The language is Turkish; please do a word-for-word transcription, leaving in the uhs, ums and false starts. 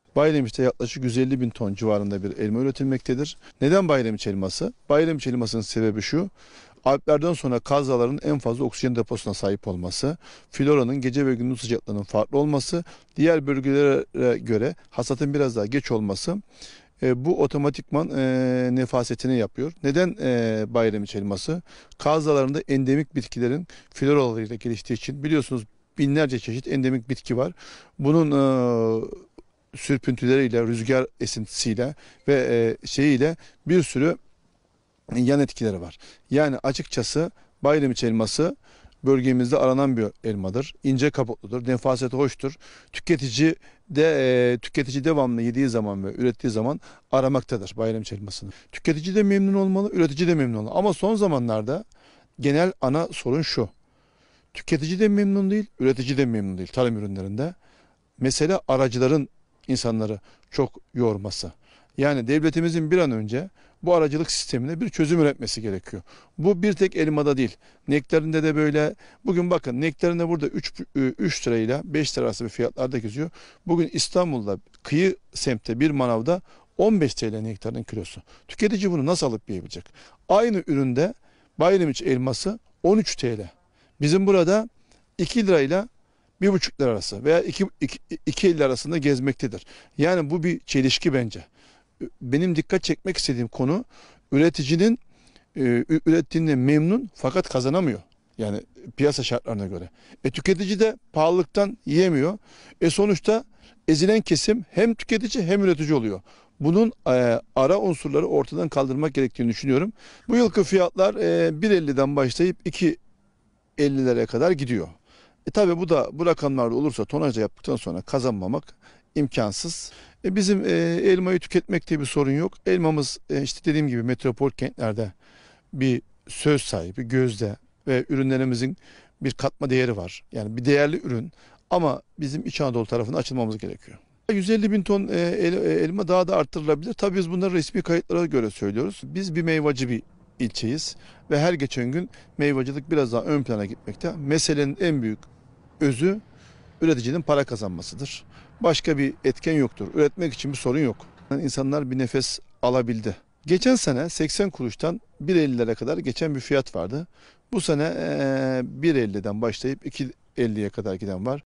Bayramiç'te yaklaşık yüz elli bin ton civarında bir elma üretilmektedir. Neden Bayramiç elması? Bayramiç elmasının sebebi şu: Alplerden sonra Kaz Dağları'nın en fazla oksijen deposuna sahip olması, floranın gece ve gündüz sıcaklarının farklı olması, diğer bölgelere göre hasatın biraz daha geç olması, e, bu otomatikman e, nefasetini yapıyor. Neden e, Bayramiç elması? Kaz Dağları'nda endemik bitkilerin floralarıyla geliştiği için, biliyorsunuz, binlerce çeşit endemik bitki var. Bunun e, sürpüntüleriyle, rüzgar esintisiyle ve e, şeyiyle bir sürü yan etkileri var. Yani açıkçası Bayramiç elması bölgemizde aranan bir elmadır. İnce kabukludur, nefaseti hoştur. Tüketici de e, tüketici devamlı yediği zaman ve ürettiği zaman aramaktadır Bayramiç elmasını. Tüketici de memnun olmalı, üretici de memnun olmalı. Ama son zamanlarda genel ana sorun şu: tüketici de memnun değil, üretici de memnun değil tarım ürünlerinde. Mesele aracıların insanları çok yorması. Yani devletimizin bir an önce bu aracılık sistemine bir çözüm üretmesi gerekiyor. Bu bir tek elmada değil. Nektarinde de böyle. Bugün bakın, nektarinde burada üç, üç lirayla beş lira arası bir fiyatlarda geziyor. Bugün İstanbul'da kıyı semtte bir manavda on beş T L nektarın kilosu. Tüketici bunu nasıl alıp yiyebilecek? Aynı üründe Bayramiç elması on üç T L. Bizim burada iki lirayla bir buçuk lira arası veya iki, iki, iki elli arasında gezmektedir. Yani bu bir çelişki bence. Benim dikkat çekmek istediğim konu, üreticinin e, ürettiğinde memnun fakat kazanamıyor. Yani piyasa şartlarına göre. E, tüketici de pahalılıktan yiyemiyor. E, sonuçta ezilen kesim hem tüketici hem üretici oluyor. Bunun e, ara unsurları ortadan kaldırmak gerektiğini düşünüyorum. Bu yılki fiyatlar e, bir elliden başlayıp iki ellilere kadar gidiyor. E tabi bu da bu rakamlarda olursa, tonajla yaptıktan sonra kazanmamak imkansız. E bizim e, elmayı tüketmekte bir sorun yok. Elmamız e, işte dediğim gibi metropol kentlerde bir söz sahibi, gözde ve ürünlerimizin bir katma değeri var. Yani bir değerli ürün, ama bizim İç Anadolu tarafına açılmamız gerekiyor. yüz elli bin ton e, el- e, elma daha da arttırılabilir. Tabii biz bunları resmi kayıtlara göre söylüyoruz. Biz bir meyvacı bir ilçeyiz ve her geçen gün meyvacılık biraz daha ön plana gitmekte. Meselenin en büyük özü üreticinin para kazanmasıdır. Başka bir etken yoktur. Üretmek için bir sorun yok. Yani İnsanlar bir nefes alabildi. Geçen sene seksen kuruştan bir ellilere kadar geçen bir fiyat vardı. Bu sene eee, bir elliden başlayıp iki elliye kadar giden var.